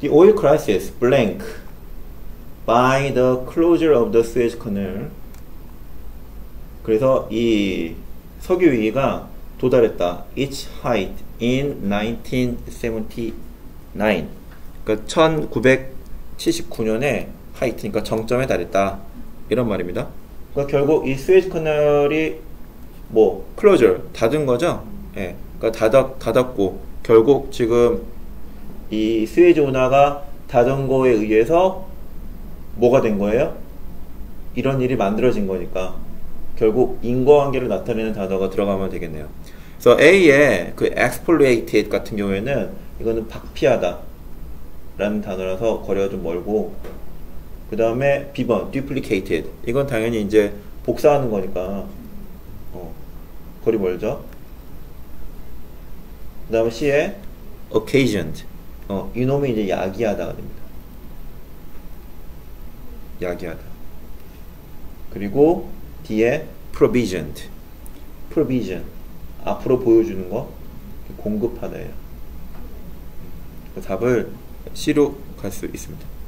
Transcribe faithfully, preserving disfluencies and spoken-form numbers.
The oil crisis blank by the closure of the Suez Canal. 그래서 이 석유 위기가 도달했다. Its height in nineteen seventy-nine. 그러니까 천구백칠십구 년에 height, 그러니까 정점에 달했다. 이런 말입니다. 그러니까 결국 이 스웨즈 커널이 뭐 closure 닫은 거죠. 예. 그러니까 닫았, 닫았고 결국 지금 이 스웨즈 운하가 닫은 거에 의해서 뭐가 된 거예요? 이런 일이 만들어진 거니까 결국 인과관계를 나타내는 단어가 들어가면 되겠네요. 그래서 A의 그 exfoliated 같은 경우에는 이거는 박피하다 라는 단어라서 거리가 좀 멀고, 그 다음에 B번 duplicated, 이건 당연히 이제 복사하는 거니까 어, 거리 멀죠. 그 다음에 C의 occasioned, 어, 이놈이 이제 야기하다가 됩니다. 야기하다. 그리고 D의 provisioned, provision, 앞으로 보여주는 거, 공급하다예요. 그 답을 C로 갈 수 있습니다.